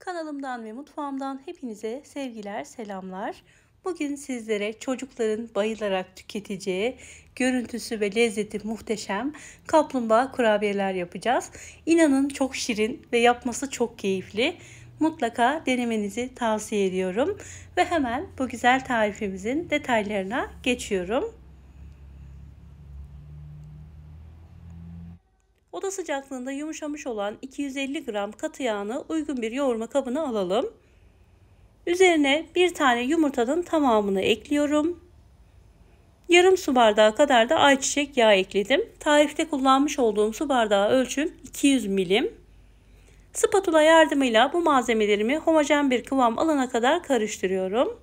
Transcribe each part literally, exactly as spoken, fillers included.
Kanalımdan ve mutfağımdan hepinize sevgiler, selamlar. Bugün sizlere çocukların bayılarak tüketeceği, görüntüsü ve lezzeti muhteşem kaplumbağa kurabiyeler yapacağız. İnanın çok şirin ve yapması çok keyifli. Mutlaka denemenizi tavsiye ediyorum. Ve hemen bu güzel tarifimizin detaylarına geçiyorum. Oda sıcaklığında yumuşamış olan iki yüz elli gram katı yağını uygun bir yoğurma kabına alalım. Üzerine bir tane yumurtanın tamamını ekliyorum. Yarım su bardağı kadar da ayçiçek yağı ekledim. Tarifte kullanmış olduğum su bardağı ölçüm iki yüz milim. Spatula yardımıyla bu malzemelerimi homojen bir kıvam alana kadar karıştırıyorum.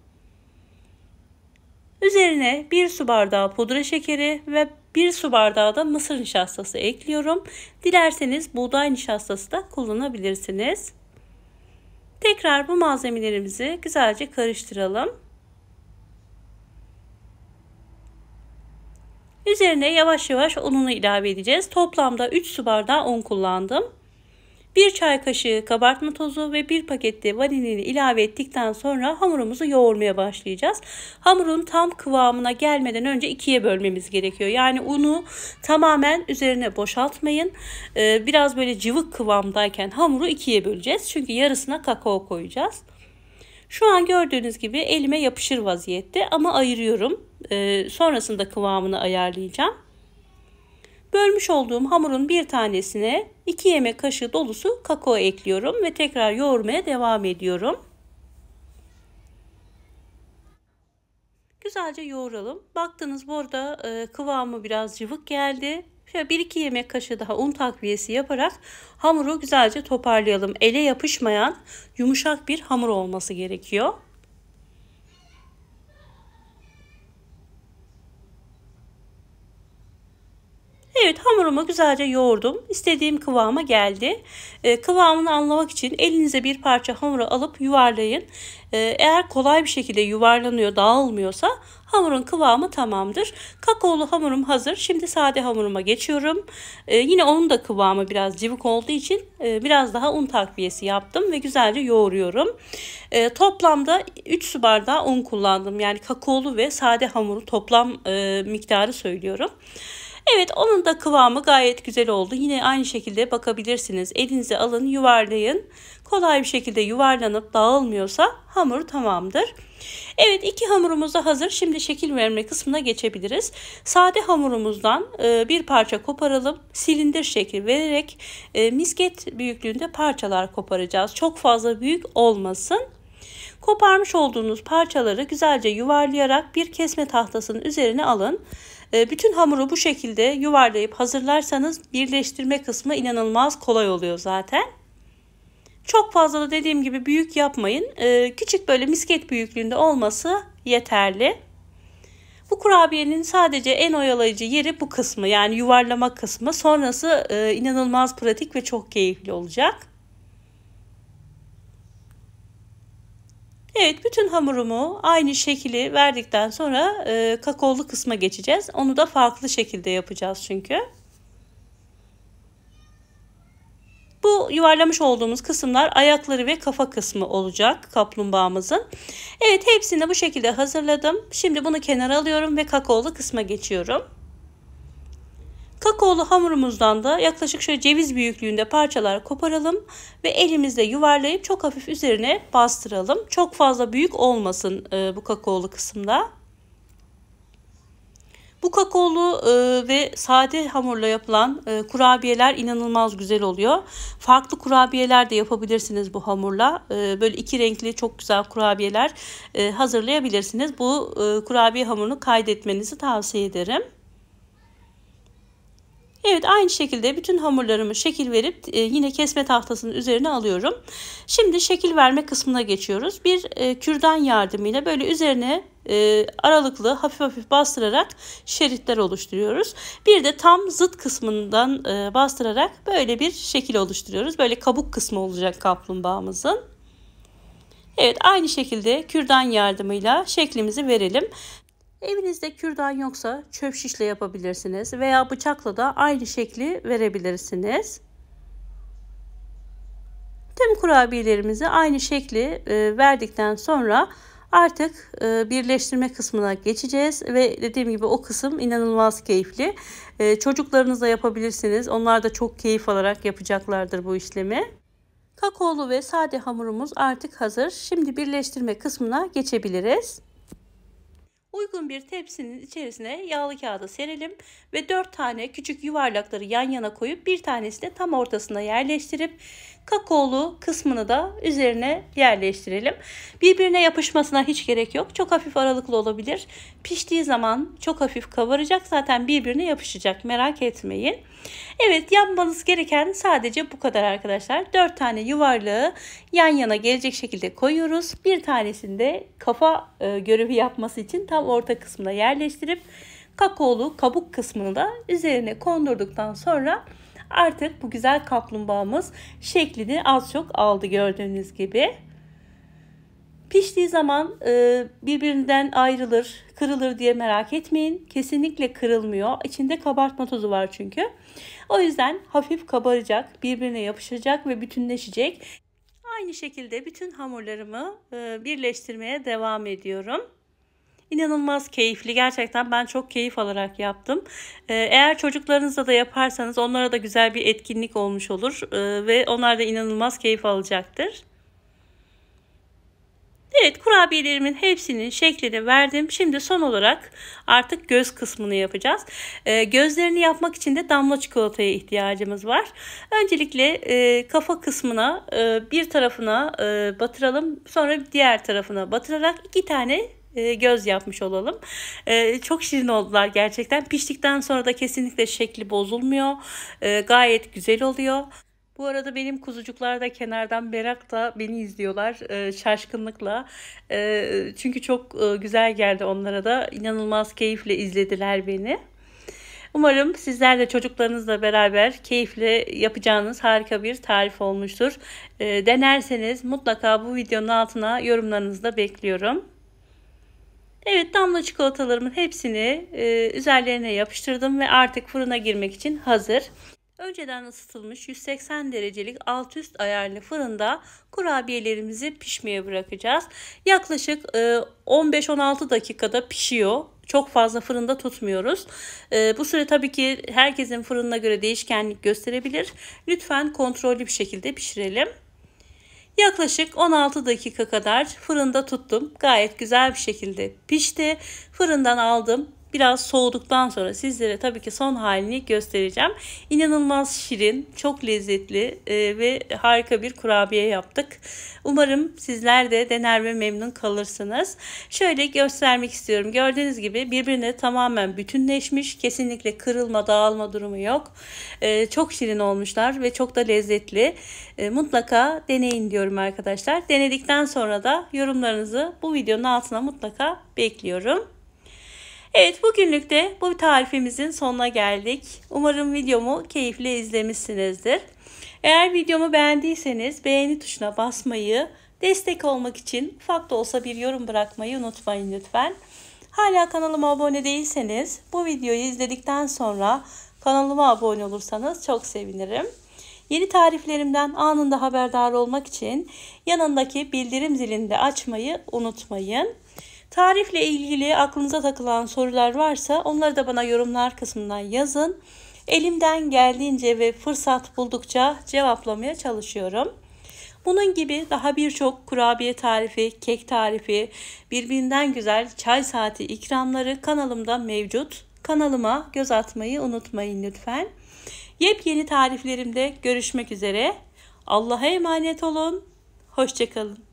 Üzerine bir su bardağı pudra şekeri ve bir su bardağı da mısır nişastası ekliyorum. Dilerseniz buğday nişastası da kullanabilirsiniz. Tekrar bu malzemelerimizi güzelce karıştıralım. Üzerine yavaş yavaş ununu ilave edeceğiz. Toplamda üç su bardağı un kullandım. bir çay kaşığı kabartma tozu ve bir paket de vanilini ilave ettikten sonra hamurumuzu yoğurmaya başlayacağız. Hamurun tam kıvamına gelmeden önce ikiye bölmemiz gerekiyor. Yani unu tamamen üzerine boşaltmayın. Biraz böyle cıvık kıvamdayken hamuru ikiye böleceğiz. Çünkü yarısına kakao koyacağız. Şu an gördüğünüz gibi elime yapışır vaziyette ama ayırıyorum. Sonrasında kıvamını ayarlayacağım. Bölmüş olduğum hamurun bir tanesine iki yemek kaşığı dolusu kakao ekliyorum ve tekrar yoğurmaya devam ediyorum. Güzelce yoğuralım. Baktınız burada e, kıvamı biraz cıvık geldi. Şöyle bir iki yemek kaşığı daha un takviyesi yaparak hamuru güzelce toparlayalım. Ele yapışmayan yumuşak bir hamur olması gerekiyor. Evet, hamurumu güzelce yoğurdum. İstediğim kıvama geldi. Ee, kıvamını anlamak için elinize bir parça hamuru alıp yuvarlayın. Ee, eğer kolay bir şekilde yuvarlanıyor, dağılmıyorsa hamurun kıvamı tamamdır. Kakaolu hamurum hazır. Şimdi sade hamuruma geçiyorum. Ee, yine onun da kıvamı biraz cıvık olduğu için e, biraz daha un takviyesi yaptım ve güzelce yoğuruyorum. Ee, toplamda üç su bardağı un kullandım. Yani kakaolu ve sade hamuru toplam e, miktarı söylüyorum. Evet, onun da kıvamı gayet güzel oldu. Yine aynı şekilde bakabilirsiniz. Elinize alın, yuvarlayın. Kolay bir şekilde yuvarlanıp dağılmıyorsa hamur tamamdır. Evet, iki hamurumuz da hazır. Şimdi şekil verme kısmına geçebiliriz. Sade hamurumuzdan bir parça koparalım. Silindir şekli vererek misket büyüklüğünde parçalar koparacağız. Çok fazla büyük olmasın. Koparmış olduğunuz parçaları güzelce yuvarlayarak bir kesme tahtasının üzerine alın. Bütün hamuru bu şekilde yuvarlayıp hazırlarsanız birleştirme kısmı inanılmaz kolay oluyor zaten. Çok fazla da dediğim gibi büyük yapmayın. Küçük böyle misket büyüklüğünde olması yeterli. Bu kurabiyenin sadece en oyalayıcı yeri bu kısmı, yani yuvarlama kısmı. Sonrası inanılmaz pratik ve çok keyifli olacak. Evet, bütün hamurumu aynı şekli verdikten sonra e, kakaolu kısma geçeceğiz. Onu da farklı şekilde yapacağız çünkü. Bu yuvarlamış olduğumuz kısımlar ayakları ve kafa kısmı olacak kaplumbağamızın. Evet, hepsini bu şekilde hazırladım. Şimdi bunu kenara alıyorum ve kakaolu kısma geçiyorum. Kakaolu hamurumuzdan da yaklaşık şöyle ceviz büyüklüğünde parçalar koparalım ve elimizle yuvarlayıp çok hafif üzerine bastıralım. Çok fazla büyük olmasın e, bu kakaolu kısımda. Bu kakaolu e, ve sade hamurla yapılan e, kurabiyeler inanılmaz güzel oluyor. Farklı kurabiyeler de yapabilirsiniz bu hamurla. E, böyle iki renkli çok güzel kurabiyeler e, hazırlayabilirsiniz. Bu e, kurabiye hamurunu kaydetmenizi tavsiye ederim. Evet, aynı şekilde bütün hamurlarımı şekil verip e, yine kesme tahtasının üzerine alıyorum. Şimdi şekil verme kısmına geçiyoruz. Bir e, kürdan yardımıyla böyle üzerine e, aralıklı hafif hafif bastırarak şeritler oluşturuyoruz. Bir de tam zıt kısmından e, bastırarak böyle bir şekil oluşturuyoruz. Böyle kabuk kısmı olacak kaplumbağamızın. Evet, aynı şekilde kürdan yardımıyla şeklimizi verelim. Evinizde kürdan yoksa çöp şişle yapabilirsiniz veya bıçakla da aynı şekli verebilirsiniz. Tüm kurabiyelerimizi aynı şekli e, verdikten sonra artık e, birleştirme kısmına geçeceğiz ve dediğim gibi o kısım inanılmaz keyifli. E, çocuklarınızla yapabilirsiniz. Onlar da çok keyif alarak yapacaklardır bu işlemi. Kakaolu ve sade hamurumuz artık hazır. Şimdi birleştirme kısmına geçebiliriz. Uygun bir tepsinin içerisine yağlı kağıdı serelim ve dört tane küçük yuvarlakları yan yana koyup bir tanesini tam ortasına yerleştirip kakaolu kısmını da üzerine yerleştirelim. Birbirine yapışmasına hiç gerek yok. Çok hafif aralıklı olabilir. Piştiği zaman çok hafif kabaracak. Zaten birbirine yapışacak. Merak etmeyin. Evet, yapmanız gereken sadece bu kadar arkadaşlar. dört tane yuvarlağı yan yana gelecek şekilde koyuyoruz. Bir tanesini de kafa e, görevi yapması için tam orta kısmına yerleştirip kakaolu kabuk kısmını da üzerine kondurduktan sonra artık bu güzel kaplumbağamız şeklini az çok aldı gördüğünüz gibi. Piştiği zaman e, birbirinden ayrılır, kırılır diye merak etmeyin. Kesinlikle kırılmıyor. İçinde kabartma tozu var çünkü. O yüzden hafif kabaracak, birbirine yapışacak ve bütünleşecek. Aynı şekilde bütün hamurlarımı e, birleştirmeye devam ediyorum. İnanılmaz keyifli. Gerçekten ben çok keyif alarak yaptım. Eğer çocuklarınızla da yaparsanız onlara da güzel bir etkinlik olmuş olur. Ve onlar da inanılmaz keyif alacaktır. Evet, kurabiyelerimin hepsinin şeklini verdim. Şimdi son olarak artık göz kısmını yapacağız. E, gözlerini yapmak için de damla çikolataya ihtiyacımız var. Öncelikle e, kafa kısmına e, bir tarafına e, batıralım. Sonra diğer tarafına batırarak iki tane e, göz yapmış olalım. E, çok şirin oldular gerçekten. Piştikten sonra da kesinlikle şekli bozulmuyor. E, gayet güzel oluyor. Bu arada benim kuzucuklar da kenardan merakla beni izliyorlar e, şaşkınlıkla. E, çünkü çok e, güzel geldi onlara da. İnanılmaz keyifle izlediler beni. Umarım sizler de çocuklarınızla beraber keyifle yapacağınız harika bir tarif olmuştur. E, denerseniz mutlaka bu videonun altına yorumlarınızı da bekliyorum. Evet, damla çikolatalarımın hepsini e, üzerlerine yapıştırdım ve artık fırına girmek için hazır. Önceden ısıtılmış yüz seksen derecelik alt üst ayarlı fırında kurabiyelerimizi pişmeye bırakacağız. Yaklaşık on beş on altı dakikada pişiyor. Çok fazla fırında tutmuyoruz. Bu süre tabii ki herkesin fırınına göre değişkenlik gösterebilir. Lütfen kontrollü bir şekilde pişirelim. Yaklaşık on altı dakika kadar fırında tuttum. Gayet güzel bir şekilde pişti. Fırından aldım. Biraz soğuduktan sonra sizlere tabii ki son halini göstereceğim. İnanılmaz şirin, çok lezzetli e, ve harika bir kurabiye yaptık. Umarım sizler de dener ve memnun kalırsınız. Şöyle göstermek istiyorum. Gördüğünüz gibi birbirine tamamen bütünleşmiş. Kesinlikle kırılma, dağılma durumu yok. E, çok şirin olmuşlar ve çok da lezzetli. E, mutlaka deneyin diyorum arkadaşlar. Denedikten sonra da yorumlarınızı bu videonun altına mutlaka bekliyorum. Evet, bugünlük de bu tarifimizin sonuna geldik. Umarım videomu keyifle izlemişsinizdir. Eğer videomu beğendiyseniz beğeni tuşuna basmayı, destek olmak için ufak da olsa bir yorum bırakmayı unutmayın lütfen. Hala kanalıma abone değilseniz bu videoyu izledikten sonra kanalıma abone olursanız çok sevinirim. Yeni tariflerimden anında haberdar olmak için yanındaki bildirim zilini de açmayı unutmayın. Tarifle ilgili aklınıza takılan sorular varsa onları da bana yorumlar kısmından yazın. Elimden geldiğince ve fırsat buldukça cevaplamaya çalışıyorum. Bunun gibi daha birçok kurabiye tarifi, kek tarifi, birbirinden güzel çay saati ikramları kanalımda mevcut. Kanalıma göz atmayı unutmayın lütfen. Yepyeni tariflerimde görüşmek üzere. Allah'a emanet olun. Hoşça kalın.